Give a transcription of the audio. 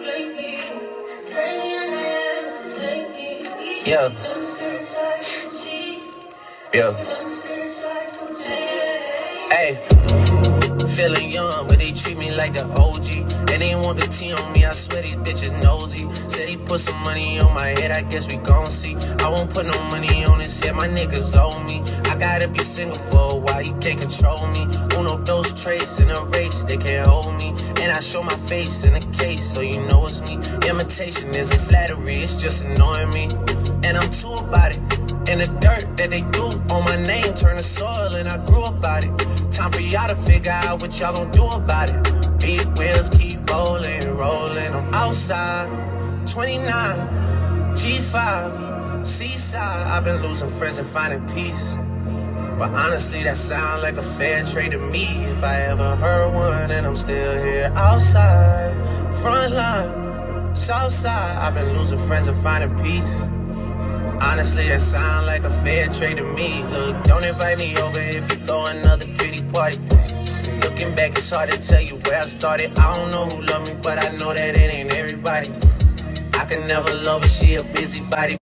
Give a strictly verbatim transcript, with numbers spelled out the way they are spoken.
Yeah. Yeah. Hey. Feeling young, but they treat me like the O G. And they want the T on me, I swear these bitches nosy. Said he put some money on my head, I guess we gon' see. I won't put no money on his head, my niggas owe me. I gotta be single for a while, you can't control me. Uno, those traits in a race, they can't hold me. And I show my face in a case, so you know it's me. Imitation isn't flattery, it's just annoying me. And I'm too about it. And the dirt that they do on my name turn to soil, and I grew about it. Time for y'all to figure out what y'all gon' do about it. Big wheels keep rolling, rolling. I'm outside, twenty-nine, G five, Seaside. I've been losing friends and finding peace. But honestly, that sound like a fair trade to me. If I ever heard one, and I'm still here outside, front line, south side. I've been losing friends and finding peace. Honestly, that sound like a fair trade to me. Look, don't invite me over if you throw another pretty party. Looking back, it's hard to tell you where I started. I don't know who loved me, but I know that it ain't everybody. I can never love her, she a busybody.